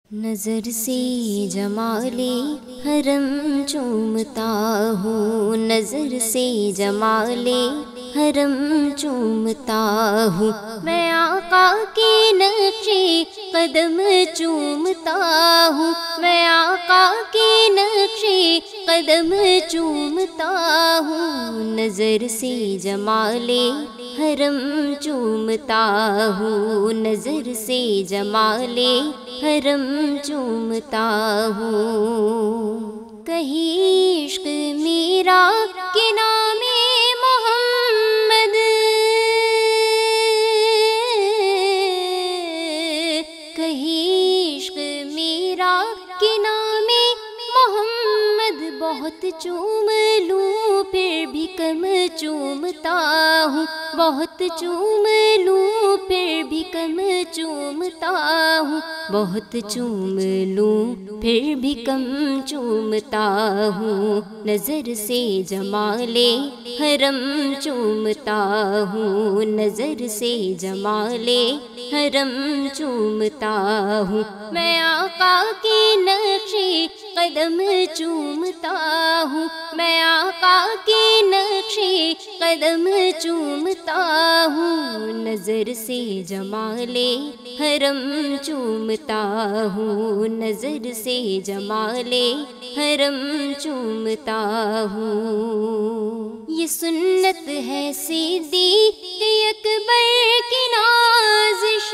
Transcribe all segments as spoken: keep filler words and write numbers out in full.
نظر سے جمالِ حرم چومتا ہوں، نظر سے جمالِ حرم چومتا ہوں، میں آقا کے نقشِ قدم چومتا ہوں، میں آقا کے نقشِ قدم چومتا ہوں، نظر سے جمالِ حرم چومتا ہوں، نظر سے جمالِ حرم چومتا ہوں۔ کہیں عشق میرا کے نام محمد، کہیں عشق میرا کے نام محمد، بہت چوم لوں پھر بھی کم چومتا ہوں، بہت چوم لوں پھر بھی کم چومتا ہوں، بہت چوم لوں پھر بھی کم چومتا ہوں، نظر سے جمالِ حرم چومتا ہوں، نظر سے جمالِ حرم چومتا ہوں، میں آقا کے نقشِ قدم چومتا ہوں، میں آقا کے نقشِ قدم چومتا ہوں، نظر سے جمالِ حرم چومتا ہوں، نظر سے جمالِ حرم چومتا ہوں۔ یہ سنت ہے صدیق اکبر کی نازش،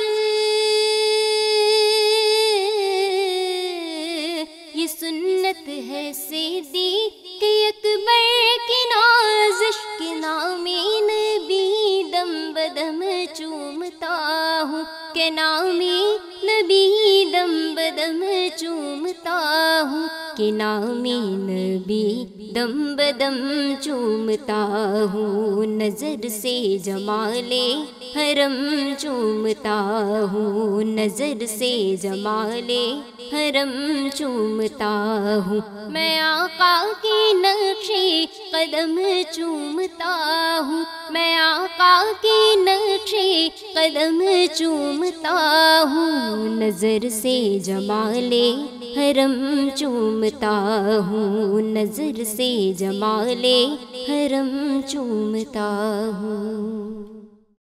یہ سنت ہے صدیق اکبر کی نازش، کے نام نبی دم بدم چومتا ہوں، کے نام نبی دم بدم چومتا ہوں، کے نام نبی دم بدم چومتا ہوں، نظر سے جمالِ حرم چومتا ہوں، نظر سے جمالِ حرم چومتا ہوں، میں آقا کی نقشِ قدم چومتا ہوں، میں آقا کی نقشِ قدم چومتا ہوں، نظر سے جمالِ حرم چومتا ہوں، نظر سے جمالِ حرم چومتا ہوں۔